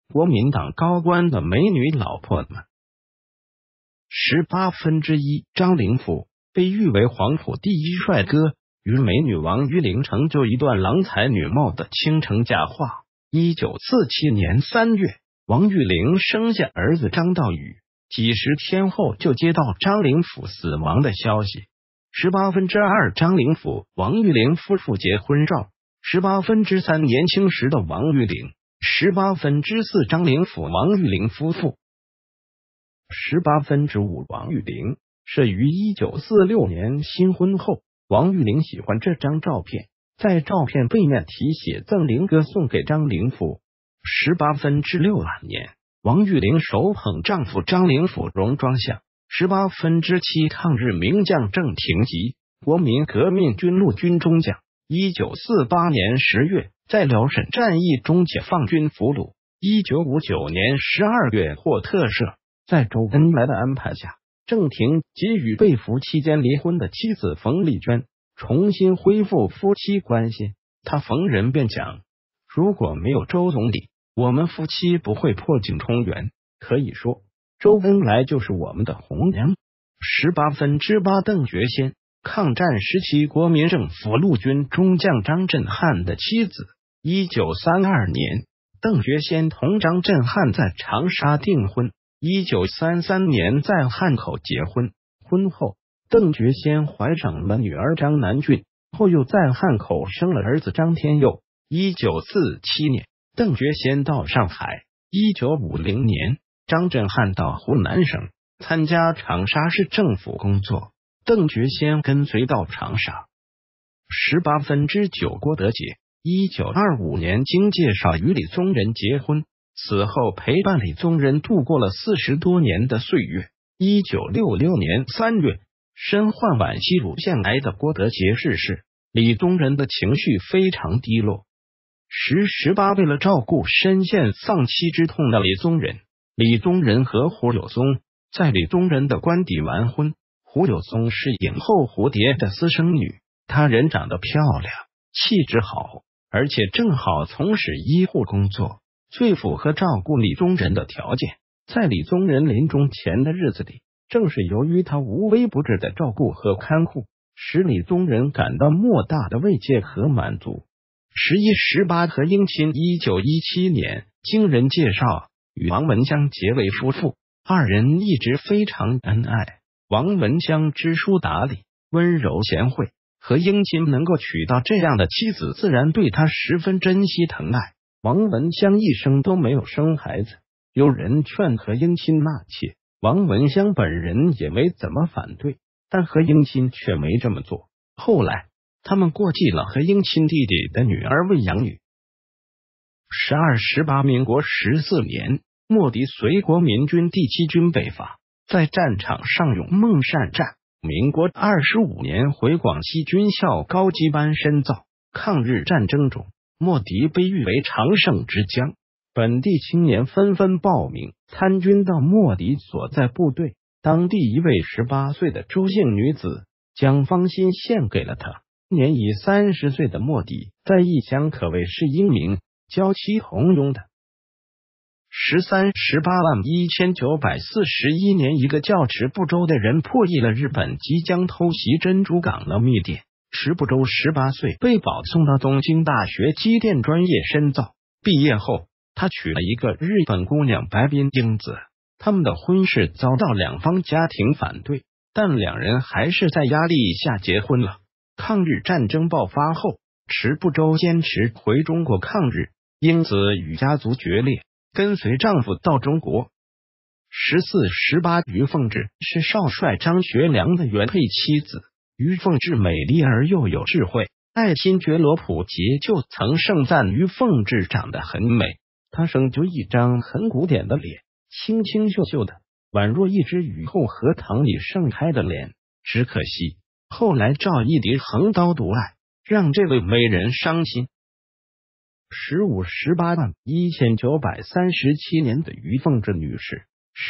国民党高官的美女老婆们。1/18张灵甫被誉为黄埔第一帅哥，与美女王玉玲成就一段郎才女貌的倾城佳话。1947年3月，王玉玲生下儿子张道宇，几十天后就接到张灵甫死亡的消息。2/18张灵甫、王玉玲夫妇结婚照。3/18年轻时的王玉玲。4/18张灵甫、王玉玲夫妇。5/18王玉玲是于1946年新婚后，王玉玲喜欢这张照片，在照片背面题写赠灵歌送给张灵甫。6晚年，王玉玲手捧丈夫张灵甫戎装像。7抗日名将郑廷吉，国民革命军陆军中将。1948年10月，在辽沈战役中解放军俘虏。1959年12月获特赦。在周恩来的安排下，郑廷吉与被俘期间离婚的妻子冯丽娟重新恢复夫妻关系。他逢人便讲，如果没有周总理，我们夫妻不会破镜重圆。可以说，周恩来就是我们的红娘。8/18邓觉先，抗战时期国民政府陆军中将张振汉的妻子。1932年，邓觉先同张振汉在长沙订婚。1933年在汉口结婚。婚后，邓觉先怀上了女儿张南俊，后又在汉口生了儿子张天佑。1947年，邓觉先到上海。1950年，张振汉到湖南省参加长沙市政府工作，邓觉先跟随到长沙。9/18郭德洁1925年经介绍与李宗仁结婚，此后陪伴李宗仁度过了40多年的岁月。1966年3月，身患晚期乳腺癌的郭德洁逝世，李宗仁的情绪非常低落。18为了照顾深陷丧妻之痛的李宗仁和胡有松在李宗仁的官邸完婚。胡有松是影后蝴蝶的私生女，她人长得漂亮，气质好，而且正好从事医护工作，最符合照顾李宗仁的条件。在李宗仁临终前的日子里，正是由于他无微不至的照顾和看护，使李宗仁感到莫大的慰藉和满足。18和英亲1917年经人介绍与王文香结为夫妇，二人一直非常恩爱。王文香知书达理，温柔贤惠，和英亲能够娶到这样的妻子，自然对他十分珍惜疼爱。王文香一生都没有生孩子，有人劝和英亲纳妾，王文香本人也没怎么反对，但和英亲却没这么做。后来他们过继了和英亲弟弟的女儿为养女。18民国14年，莫迪随国民军第7军北伐，在战场上勇梦善战。民国25年回广西军校高级班深造。抗日战争中，莫迪被誉为常胜之将，本地青年纷纷报名参军到莫迪所在部队。当地一位18岁的周姓女子将芳心献给了他。年已30岁的莫迪在异乡可谓是英明、娇妻红庸的。181941年，一个叫池部洲的人破译了日本即将偷袭珍珠港的密电。池部洲18岁，被保送到东京大学机电专业深造。毕业后，他娶了一个日本姑娘白滨英子。他们的婚事遭到两方家庭反对，但两人还是在压力下结婚了。抗日战争爆发后，池部洲坚持回中国抗日，英子与家族决裂，跟随丈夫到中国。18于凤至是少帅张学良的原配妻子。于凤至美丽而又有智慧，爱新觉罗溥杰就曾盛赞于凤至长得很美。她生就一张很古典的脸，清清秀秀的，宛若一只雨后荷塘里盛开的莲。只可惜后来赵一荻横刀夺爱，让这位美人伤心。15/181937年的于凤至女士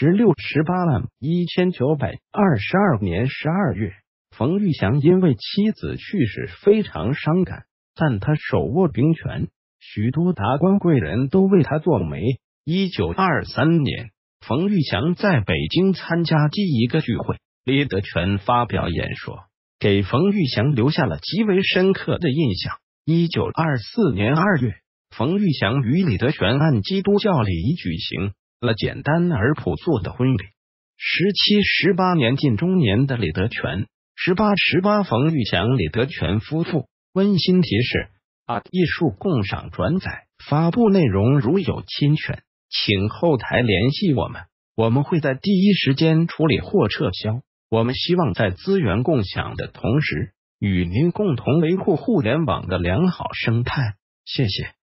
16/181922年12月，冯玉祥因为妻子去世非常伤感，但他手握兵权，许多达官贵人都为他做媒， 1923年，冯玉祥在北京参加第一个聚会，李德全发表演说，给冯玉祥留下了极为深刻的印象。1924年2月，冯玉祥与李德全按基督教礼仪举行了简单而朴素的婚礼。17、18年近中年的李德全，18冯玉祥、李德全夫妇。温馨提示：艺术共赏转载发布内容如有侵权，请后台联系我们，我们会在第一时间处理或撤销。我们希望在资源共享的同时，与您共同维护互联网的良好生态。谢谢。